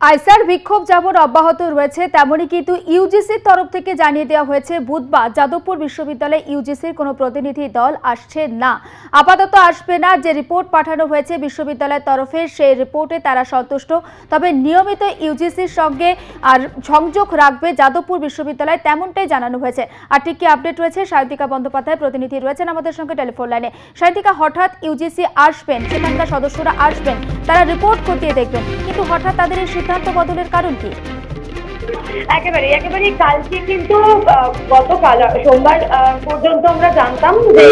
আইসার বিক্ষোভ যেমন অব্যাহত রয়েছে তেমনি কিন্তু ইউজিসির তরফ থেকে জানিয়ে দেওয়া হয়েছে বুধবার যাদবপুর বিশ্ববিদ্যালয়ে ইউজিসির কোনো প্রতিনিধি দল আসছে না, আপাতত আসবে না। যে রিপোর্ট পাঠানো হয়েছে বিশ্ববিদ্যালয়ের তরফে সেই রিপোর্টে তারা সন্তুষ্ট, তবে নিয়মিত ইউজিসির সঙ্গে আর সংযোগ রাখবে যাদবপুর বিশ্ববিদ্যালয়, তেমনটাই জানানো হয়েছে। আর ঠিক কি আপডেট রয়েছে, সায়ন্তিকা বন্দ্যোপাধ্যায় প্রতিনিধি রয়েছেন আমাদের সঙ্গে টেলিফোন লাইনে। সায়ন্তিকা, হঠাৎ ইউজিসি আসবেন, সেখানকার সদস্যরা আসবেন, তারা রিপোর্ট খতিয়ে দেখবেন, কিন্তু হঠাৎ তাদের এই সিদ্ধান্ত বদলের কারণ কি? একেবারে কালকে কিন্তু গতকাল সোমবার পর্যন্ত আমরা জানতাম যে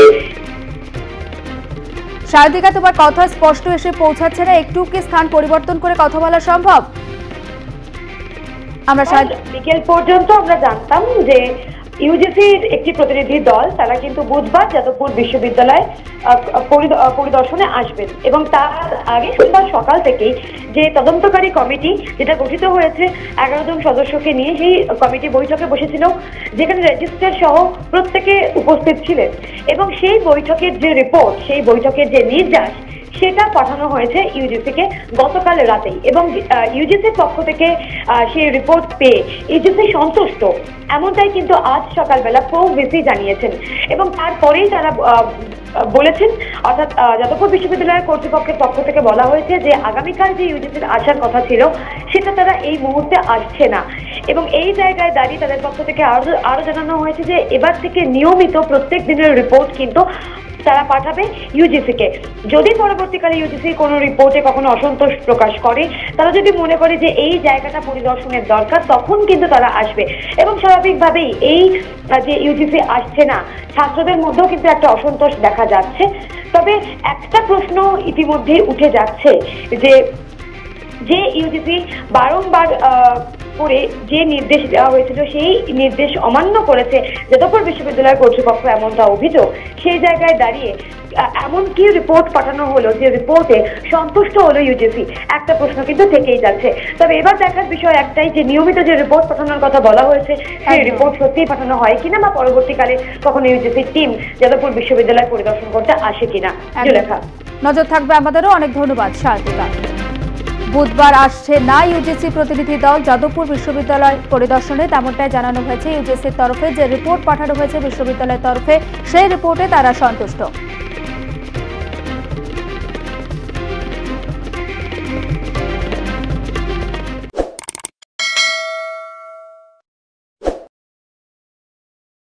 সায়ন্তিকা, তোমার কথা স্পষ্ট এসে পৌঁছাচ্ছে না, একটু কি স্থান পরিবর্তন করে কথা বলা সম্ভব? আমরা বিকেল পর্যন্ত আমরা জানতাম যে ইউজিসির একটি প্রতিনিধি দল তারা কিন্তু বুধবার যাদবপুর বিশ্ববিদ্যালয় পরিদর্শনে আসবেন এবং তার আগে সোমবার সকাল থেকেই যে তদন্তকারী কমিটি যেটা গঠিত হয়েছে 11 জন সদস্যকে নিয়ে, সেই কমিটি বৈঠকে বসেছিল, যেখানে রেজিস্ট্রার সহ প্রত্যেকে উপস্থিত ছিলেন এবং সেই বৈঠকের যে রিপোর্ট, সেই বৈঠকের যে নির্দেশ, সেটা পাঠানো হয়েছে ইউজিসিকে গতকাল রাতেই এবং ইউজিসির পক্ষ থেকে সেই রিপোর্ট পেয়ে ইউজিসি সন্তুষ্ট, এমনটাই কিন্তু আজ সকালবেলা প্রো ভিসি জানিয়েছেন এবং তারপরেই তারা বলেছেন, অর্থাৎ যাদবপুর বিশ্ববিদ্যালয়ের কর্তৃপক্ষের পক্ষ থেকে বলা হয়েছে যে আগামীকাল যে ইউজিসির আসার কথা ছিল সেটা তারা এই মুহূর্তে আসছে না এবং এই জায়গায় দাঁড়িয়ে তাদের পক্ষ থেকে আরো জানানো হয়েছে যে এবার থেকে নিয়মিত প্রত্যেক দিনের রিপোর্ট কিন্তু তারা পাঠাবে ইউজিসিকে। যদি পরবর্তীকালে ইউজিসি কোনো রিপোর্টে কখনো অসন্তোষ প্রকাশ করে, তারা যদি মনে করে যে এই জায়গাটা পরিদর্শনের দরকার, তখন কিন্তু তারা আসবে এবং স্বাভাবিকভাবেই এই যে ইউজিসি আসছে না, ছাত্রদের মধ্যেও কিন্তু একটা অসন্তোষ দেখা যাচ্ছে। তবে একটা প্রশ্ন ইতিমধ্যে উঠে যাচ্ছে যে ইউজিসি বারংবার করে যে নির্দেশ দেওয়া হয়েছিল সেই নির্দেশ অমান্য করেছে যাদবপুর বিশ্ববিদ্যালয়ের কর্তৃপক্ষ, এমনটা অভিযোগ। সেই জায়গায় দাঁড়িয়ে এমন কি রিপোর্ট পাঠানো হলো যে রিপোর্টে সন্তুষ্ট হলো ইউজিসি, একটা প্রশ্ন কিন্তু থেকেই যাচ্ছে। তবে এবার দেখার বিষয় একটাই যে নিয়মিত যে রিপোর্ট পাঠানোর কথা বলা হয়েছে সেই রিপোর্ট সত্যিই পাঠানো হয় কিনা, বা পরবর্তীকালে কখনো ইউজিসির টিম যাদবপুর বিশ্ববিদ্যালয় পরিদর্শন করতে আসে কিনা। জুলেখা, নজর থাকবে আমাদেরও। অনেক ধন্যবাদ সায়ন্তিকা। বুধবার আসছে না ইউজিসি প্রতিনিধি দল যাদবপুর বিশ্ববিদ্যালয় পরিদর্শনে, তেমনটাই জানানো হয়েছে ইউজিসির তরফে। যে রিপোর্ট পাঠানো হয়েছে বিশ্ববিদ্যালয়ের তরফে সেই রিপোর্টে তারা সন্তুষ্ট।